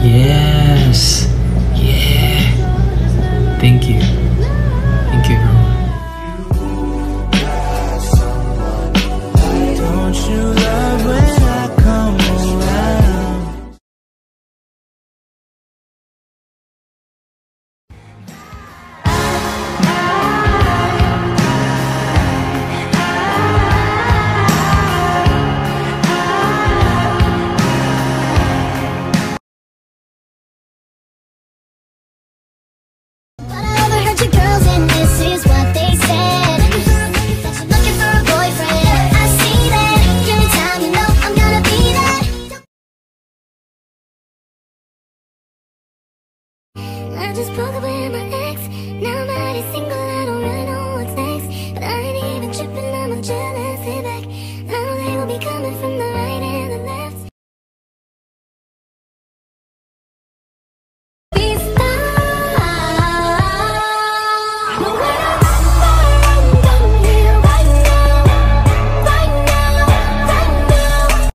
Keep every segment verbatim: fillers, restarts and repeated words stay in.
Yes. Yeah. Thank you. Thank you, everyone. Don't you love when I come around? I just broke up with my ex. Now I'm already single, I don't really know what's next. But I ain't even tripping, I'm jealous. Sit back, I know they will be coming from the right and the left. Be stars. No matter I'm down here right now, right now, right now.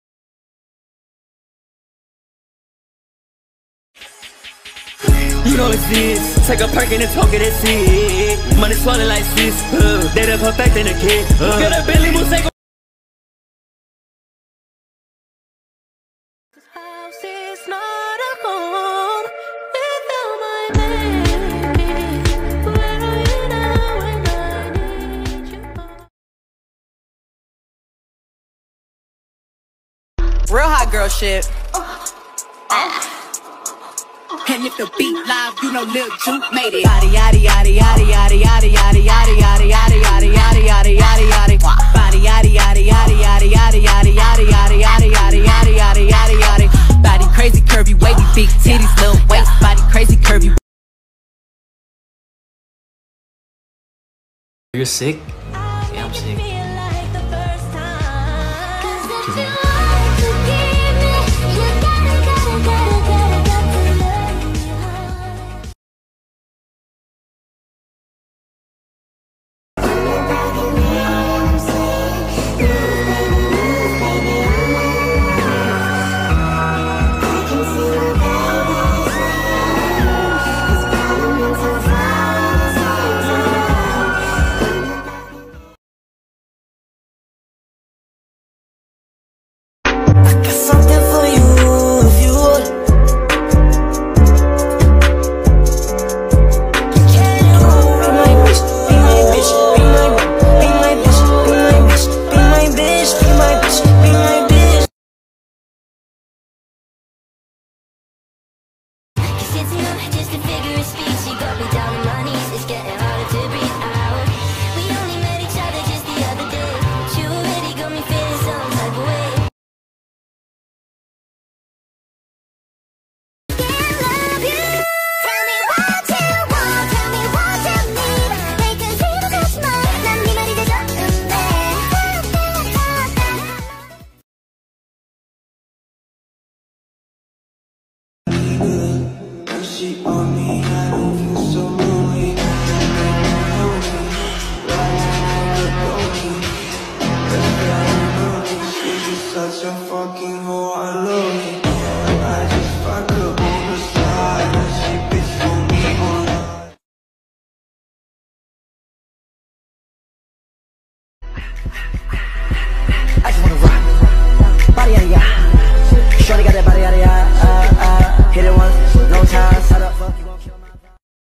You know it's this. Take a perk and talk it, that's it. Money swallowed like sis. Uh, they done perfecting a kid. Uh, Get a Billy Mosaic. This house is not a home without my baby. Where are you now when I need you? Real hot girl shit. And if the beat live, you know Lil Juke made it. Yaddy yaddy yaddy yaddy yaddy yaddy yaddy yaddy yaddy yaddy yaddy yaddy yaddy yaddy yaddy. Body yaddy yaddy yaddy yaddy yaddy yaddy yaddy yaddy yaddy yaddy yaddy yaddy yaddy yaddy. Body crazy curvy, wavy, big titties, little waist. Body crazy curvy. You're sick? Yeah, I'm sick. Just a figure of speech, she got me down on my knees. It's getting harder to breathe out. We only met each other just the other day. You already got me feeling some type of way. Can't love you. Tell me what you want, tell me what you need. Make us even touch mine. 난 네 말이 되졌는데. She on me, I don't feel so lonely. She's such a fucking hoe, I love it. I just fuck her on the side, and she bitch for me online. I just wanna rock. Body yaddy yaddy. Shorty got that body yaddy yaddy. Uh, uh, hit it once, no time. Shut up, fuck you gon' kill my vibe.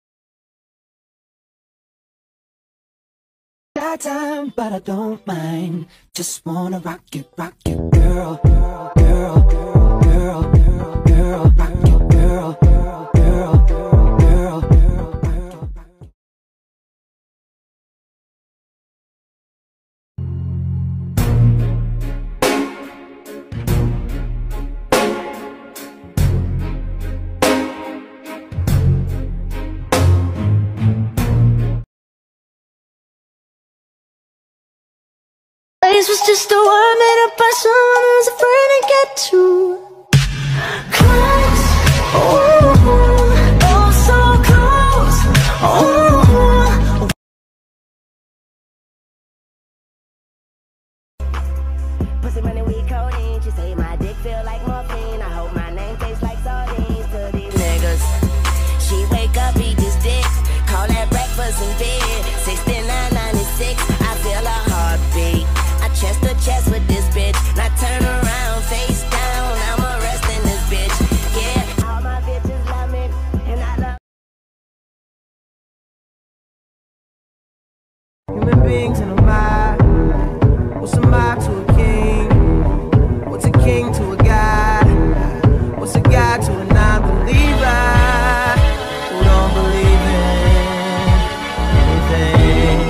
Got time, but I don't mind. Just wanna rock it, rock it, girl, girl, girl, girl, girl, girl, girl, rock it, girl, girl, girl, girl, girl, girl, girl. This was just a word made up by someone who's afraid to get too believer who don't believe in anything.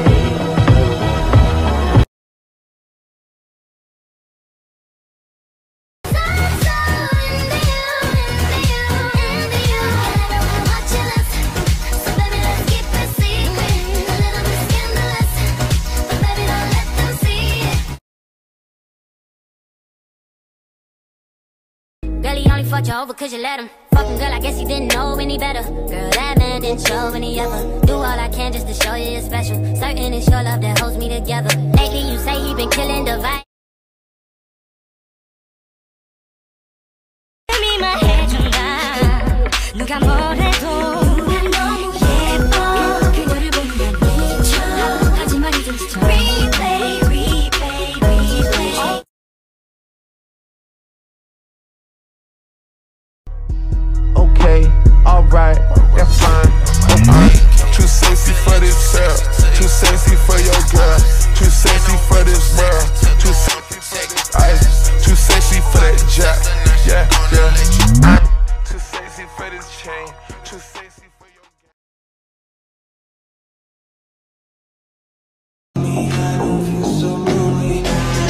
Girl, he only fucked you over cause you let him. Fucking girl, I guess he didn't know any better. Girl, that man didn't show any ever. Do all I can just to show you you're special. Certain it's your love that holds me together. Lately you say he been killing the vibe. Give me my head down. 누가 뭐래도 난 너무 예뻐. 그거를 보면 미쳐. 하지만 이젠 지쳐. Replay, replay, replay. Okay, alright, that's fine. Uh, too sexy for this girl, too sexy for your girl, too sexy for this world, too sexy for this ice, too sexy for that jack. Yeah, yeah. Too sexy for this chain, too sexy for your girl. Me, I don't feel so lonely.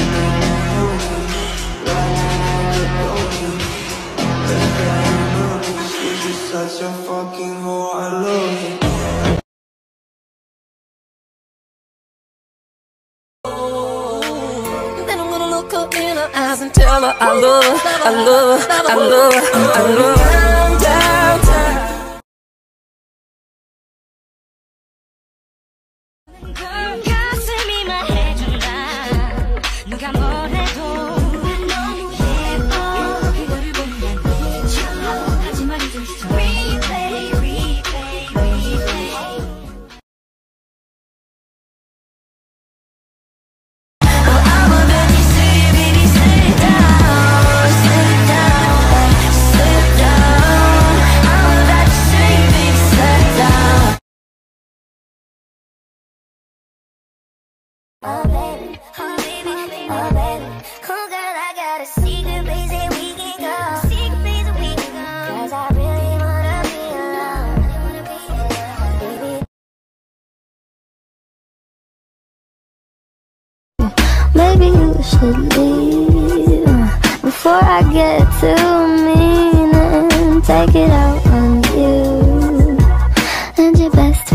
Such a fucking whore, I love it. Then I'm gonna look her in her eyes and tell her I love her, I love her, I love her, I love her. Down, down, down. 가슴이 말해준다. 누가 뭐래도 난 너무 예뻐. 그거를 보면 미쳐. 하지만 이젠 지쳐. Replay, replay, replay. Oh, I'm a baby, say it, baby, sit down, sit down, sit down. I'm about to say, baby, sit down. Oh baby, oh baby, oh baby. Oh girl, I got a secret place that we can go. Secret place that we can go. 'Cause I really wanna be alone. Baby. Maybe you should leave before I get too mean and take it out on you and your best